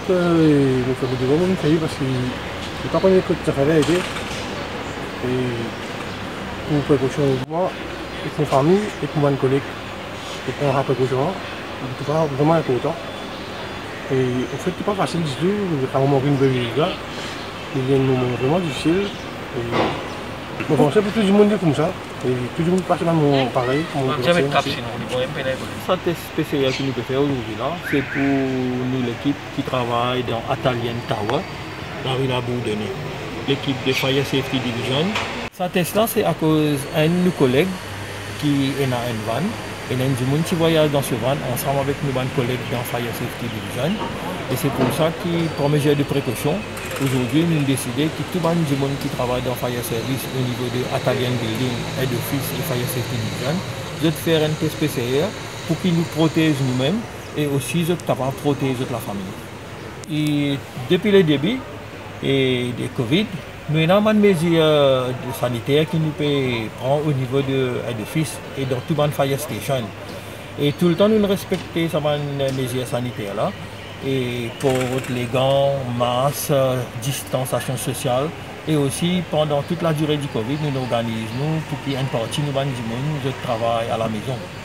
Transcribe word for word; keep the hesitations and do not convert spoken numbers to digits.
Nous faisons du bon travail parce que je ne sais pas que ça fait aider. Et pour précaution, moi, et pour famille, et pour mon collègue, et pour la précaution, tout ça vraiment important. Et en fait, c'est pas facile du tout. À un moment où une belle là, il y a un moment vraiment difficile. Et bon, c'est pour tout le monde comme ça. Et tout le monde passe vraiment pareil. Jamais cap sinon, on va pas Ça, test spécial que nous pouvons faire aujourd'hui là, c'est pour nous l'équipe qui travaille dans Atalian Tower, dans la rue La Bourdonnais. L'équipe de Fire Safety Division. Ça test là, c'est à cause d'un de nos collègues qui est dans une van. Et nous avons un petit voyage dans ce van ensemble avec nos collègues dans Fire Safety Division. Et c'est pour ça que, pour mesure de précaution, aujourd'hui nous avons décidé que tout le monde qui travaille dans Fire Service au niveau de Atalian Building et d'Office de Fire Safety Division, de faire un test P C R pour qu'ils nous protègent nous-mêmes et aussi de capables de protéger la famille. Et depuis le début et de Covid, nous avons une mesure sanitaire qui nous peut prendre au niveau de l'office et dans tout le fire station. Et tout le temps nous respectons ces mesures sanitaires là. Et pour les gants, masques, distanciation sociale. Et aussi pendant toute la durée du Covid, nous nous organisons pour qu'il y ait une partie nous, du monde, de travail à la maison.